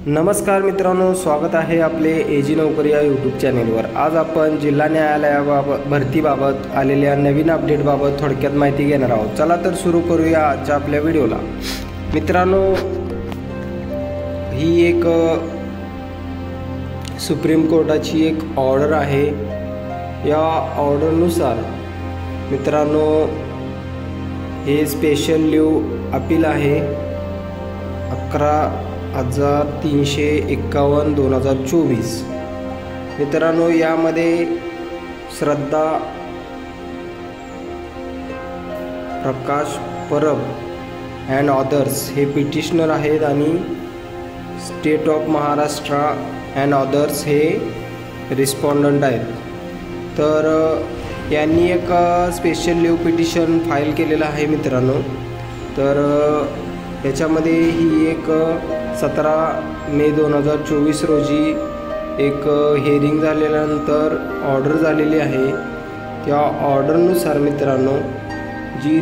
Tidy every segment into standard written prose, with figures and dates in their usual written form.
नमस्कार मित्रांनो, स्वागत आहे आपले एजी नोकरी या यूट्यूब चॅनेलवर। आज आपण जिल्हा न्यायालयाबाबत भरतीबाबत आलेल्या नवीन अपडेटबाबत थोडक्यात माहिती घेणार आहोत। चला तर सुरू करूया आजच्या आपल्या व्हिडिओला। मित्रांनो, ही एक सुप्रीम कोर्टाची एक ऑर्डर आहे। या ऑर्डरनुसार मित्रांनो हे स्पेशल लीव अपील आहे 11,351/2024। मित्रांनो, यामध्ये श्रद्धा प्रकाश परब अँड अदर्स हे पिटिशनर आहेत आणि state of Maharashtra and others हे रिस्पॉन्डंट आहेत। तर यांनी एक स्पेशल लीव पिटिशन फाईल केलेलं आहे मित्रांनो। तर याच्यामध्ये ही एक 17 मे 2024 रोजी एक हिअरिंग झाल्यानंतर ऑर्डर झालेली आहे। त्या ऑर्डरनुसार मित्रांनो जी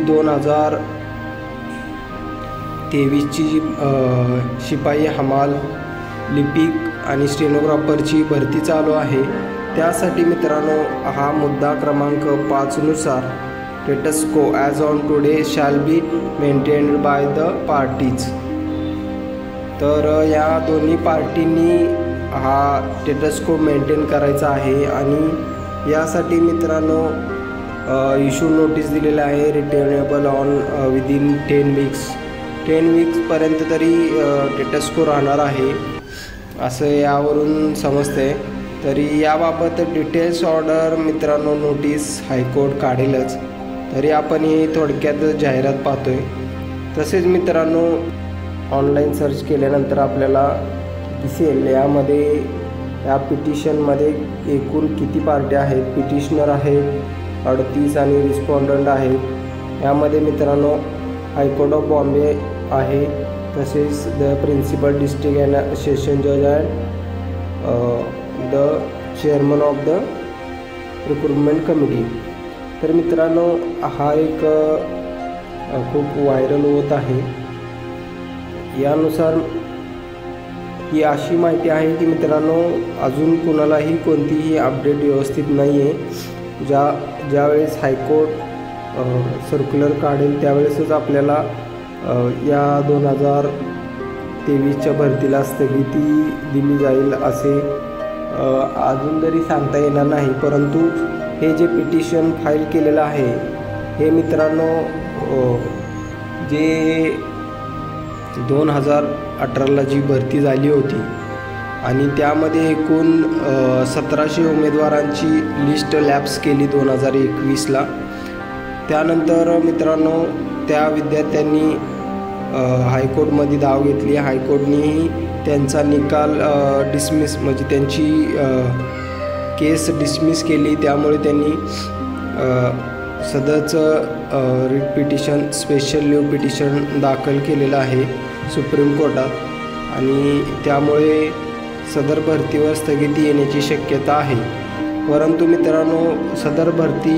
2023ची शिपाई हमाल लिपिक आणि स्टेनोग्राफरची भरती चालू आहे। त्यासाठी मित्रांनो हा मुद्दा क्रमांक 5 नुसार status quo as on today shall be maintained by the parties। तर या दोन्ही पार्टींनी हा स्टेटस को मेंटेन करायचा आहे आणि यासाठी मित्रांनो इश्यू नोटीस दिलेला आहे रिटर्नेबल ऑन विदिन 10 वीक्सपर्यंत तरी स्टेटस को राहणार आहे असं यावरून समजते। तरी याबाबत डिटेल्स ऑर्डर मित्रांनो नोटीस हायकोर्ट काढेलच। तरी आपण ही थोडक्यात जाहिरात पाहतोय। तसेच मित्रांनो ऑनलाईन सर्च केल्यानंतर आपल्याला दिसेल यामध्ये या पिटिशनमध्ये एकूण किती पार्ट्या आहेत। पिटिशनर आहेत 38 आणि रिस्पॉन्डंट आहेत। यामध्ये मित्रांनो हायकोर्ट ऑफ बॉम्बे आहे, तसेच the principal district and session जज and the chairman of the recruitment committee. तर मित्रांनो हा एक खूप व्हायरल होत आहे। यानुसार ही अशी माहिती आहे की मित्रांनो अजून कुणालाही कोणतीही अपडेट व्यवस्थित नाही आहे। ज्यावेळेस हायकोर्ट सर्क्युलर काढेल त्यावेळेसच आपल्याला या 2023च्या भरतीला स्थगिती दिली जाईल असे अजून तरी सांगता येणार नाही। परंतु हे जे पिटिशन फाईल केलेलं आहे हे मित्रांनो जे 2018ला जी भरती झाली होती आणि त्यामध्ये एकूण 1700 उमेदवारांची लिस्ट लॅप्स केली 2021ला। त्यानंतर मित्रांनो त्या विद्यार्थ्यांनी हायकोर्टमध्ये धाव घेतली। हायकोर्टनेही त्यांचा निकाल डिसमिस म्हणजे त्यांची केस डिसमिस केली। त्यामुळे त्यांनी सदरचं writ petition special leave petition दाखल केलेलं आहे सुप्रीम कोर्टात आणि त्यामुळे सदर भरतीवर स्थगिती येण्याची शक्यता आहे। परंतु मित्रांनो सदर भरती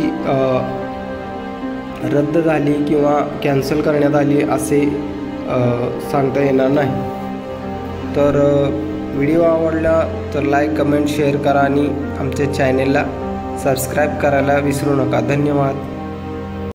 रद्द झाली किंवा कॅन्सल करण्यात आली असे सांगता येणार नाही। तर व्हिडिओ आवडला तर लाईक कमेंट शेअर करा आणि आमच्या चॅनेलला सबस्क्राईब करायला विसरू नका। धन्यवाद।